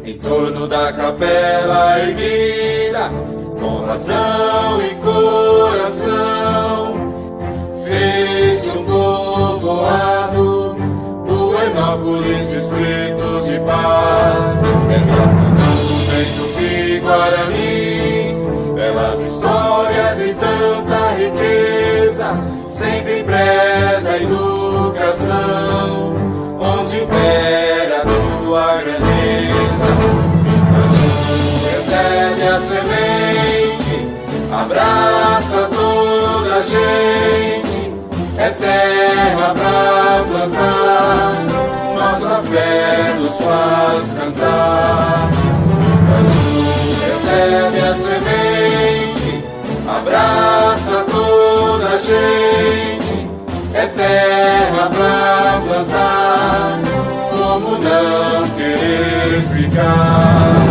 em torno da capela erguida, com razão e coração, fez-se um povoado, Buenópolis, distrito de paz. Do vento Tupi-Guarani, belas histórias e tanta riqueza, sempre preza a educação, onde impera a tua grandeza. Recebe a semente, abraça toda a gente, é terra pra plantar, nossa fé nos faz cantar. Recebe a semente, abraça toda a gente, é terra pra plantar, como não querer ficar?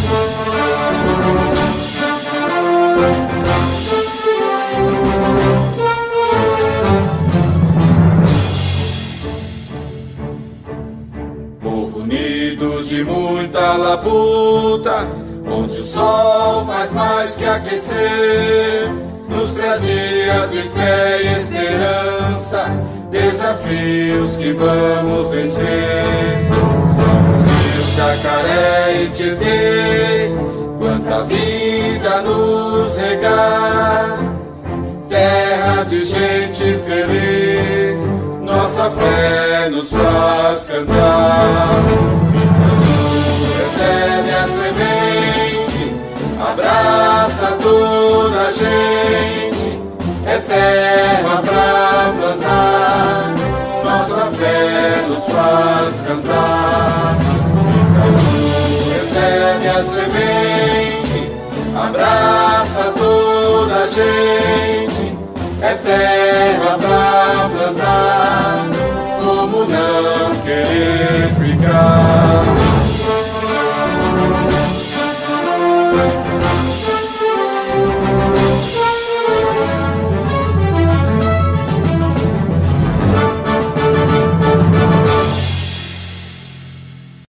Povo unido de muita labuta, onde o sol faz mais que aquecer, nos traz dias de fé e esperança, desafios que vamos vencer. São os rios Jacaré e Tietê, quanta vida nos regar, terra de gente feliz, nossa fé nos faz cantar. Recebe a semente, abraça toda a gente, é terra pra plantar, nossa fé nos faz cantar. Recebe a semente, abraça toda a gente, é terra pra plantar, como não querer ficar?